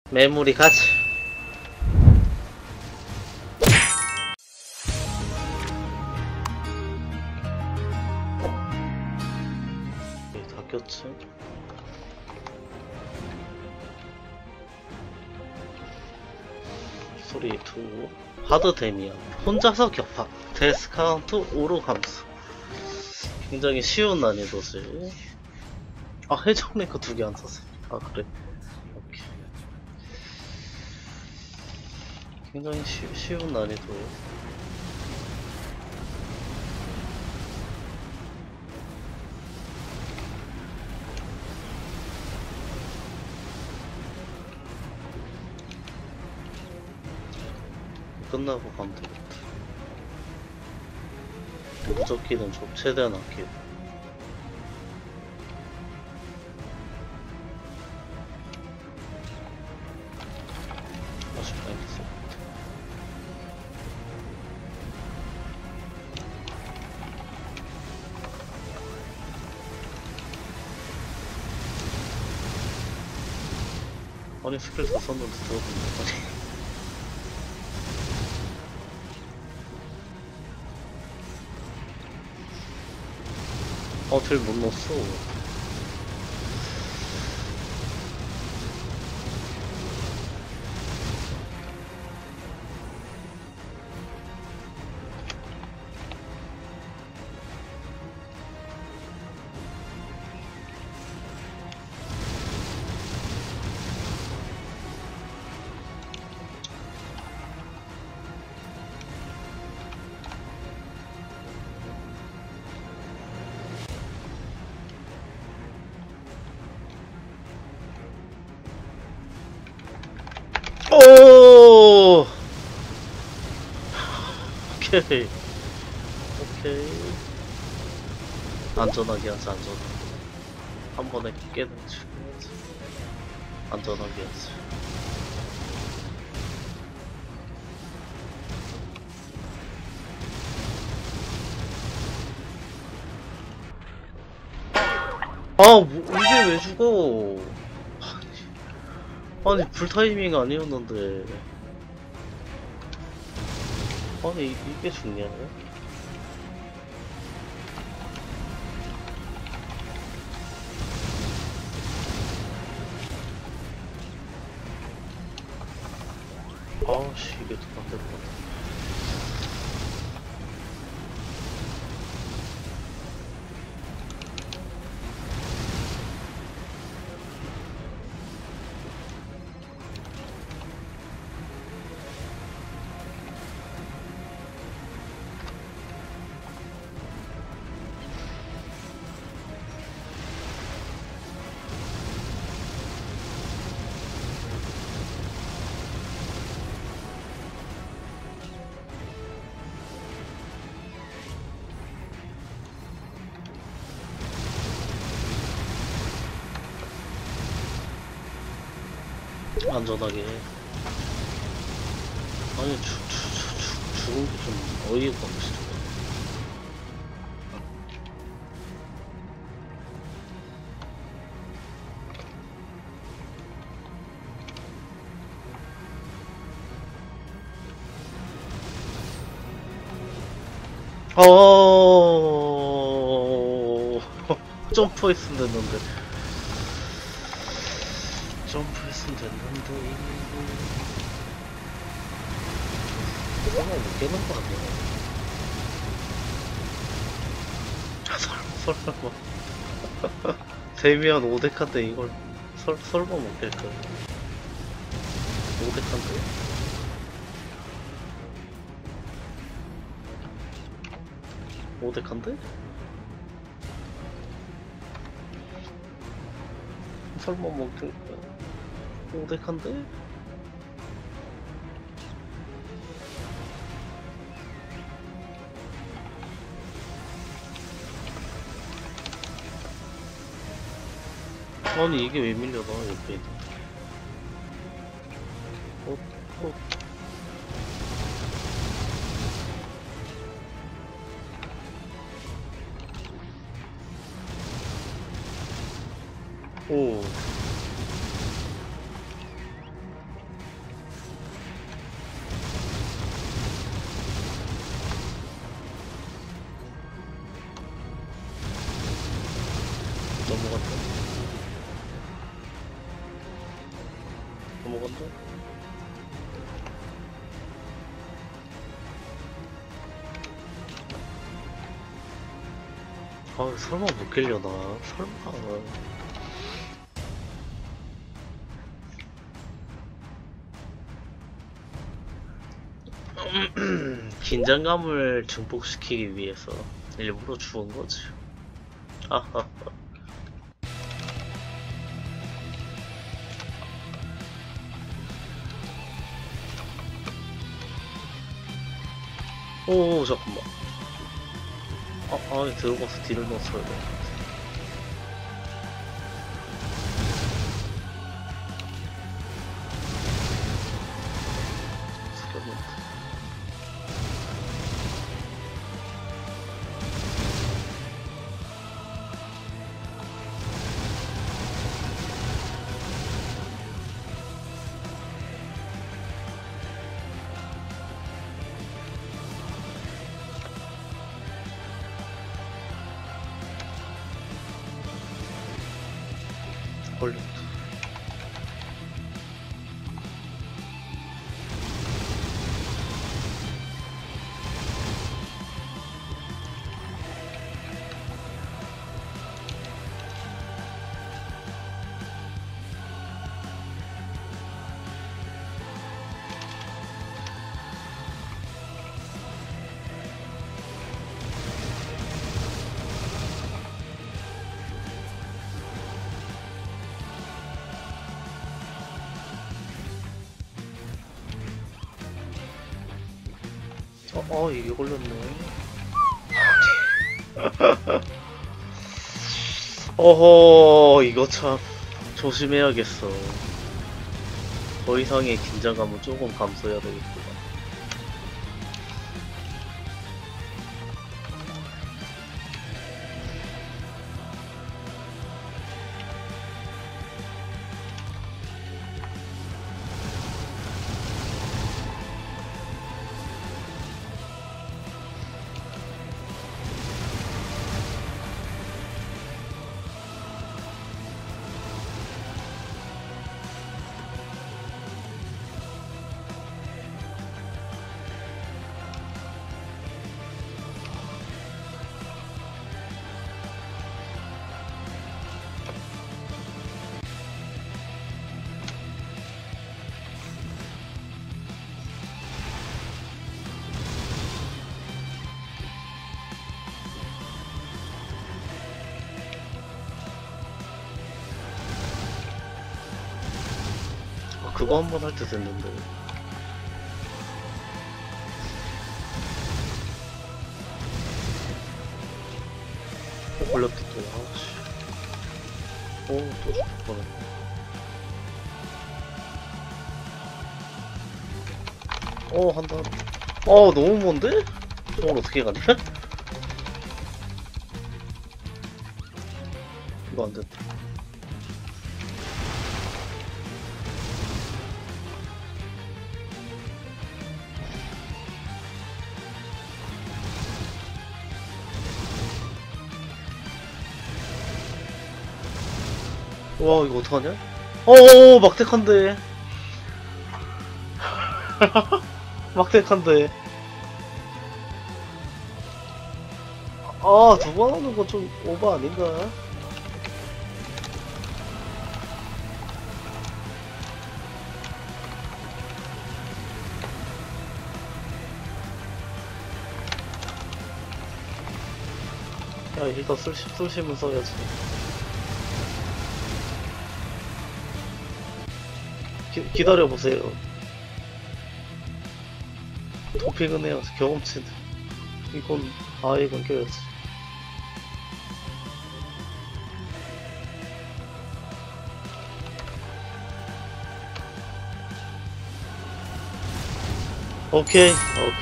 메모리 가자. 다 꼈지? 소리 2 하드 데미안 혼자서 격파 데스카운트 5로 감소. 굉장히 쉬운 난이도지. 아, 해적 랭크 2개 안 샀어. 아, 그래. 오케이. 굉장히 쉬운 난이도예요. 끝나고 가면 되겠다. 무적기는 좀 최대한 아끼고. 아쉽다, 알겠어. 아니, 스킬 다 썼는데 들어보네. 아니. 딜 못 넣었어. 오! 오케이. 오케이. 안전하게 하자, 안전하게. 한 번에 깨는 중요하지. 안전하게 하자. 이게 왜 죽어? 아니, 불타이밍 아니었는데. 아니, 이게 죽냐? 아씨, 이게 더 안 될 것 같아. 안전하게. 아니, 죽은 게 좀 어이가 없어. 점프했으면 됐는데. 점프했으면 됐는데. 설마 못 깨는 거 아니야? 설마. 데미안 5덱한데 이걸 설마 못 깰까? 5덱한데? 오덱한데? 설마 먹을까? 오덱한데? 아니, 이게 왜 밀려나, 옆에 있는. 오. 먹었네. 아, 설마 못 깰려나? 설마. 긴장감을 증폭시키기 위해서 일부러 죽은 거지. 아하. 오, 잠깐만. 들어가서 딜을 넣었어야 돼. 걸렸다. 이게 걸렸네. 어허, 이거 참 조심해야겠어. 더 이상의 긴장감은 조금 감수해야 되겠구나. 그거 한 번 할 때 됐는데. 걸렸다 또. 아씨. 또 죽을 뻔했네. 한다. 너무 먼데? 저걸 어떻게 가냐? 이거 안 됐다. 와, 이거 어떡하냐? 막대칸데. 막대칸데. 두 번 하는 건 좀 오버 아닌가? 야, 일단 쏠심은 써야지. 기다려보세요. 도핑은 해야지. 경험치는. 이건 껴야지. 오케이.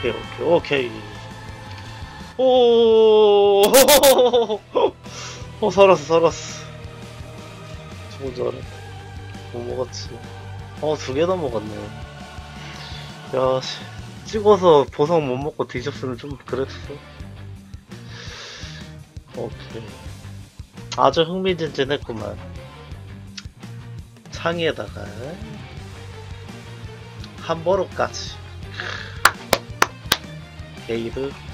살았어. 죽은 줄 알았네. 못 먹었지. 두 개 다 먹었네. 야, 찍어서 보상 못 먹고 뒤졌으면 좀 그랬어. 오케이. 아주 흥미진진했구만. 창에다가 함버로까지. 게이드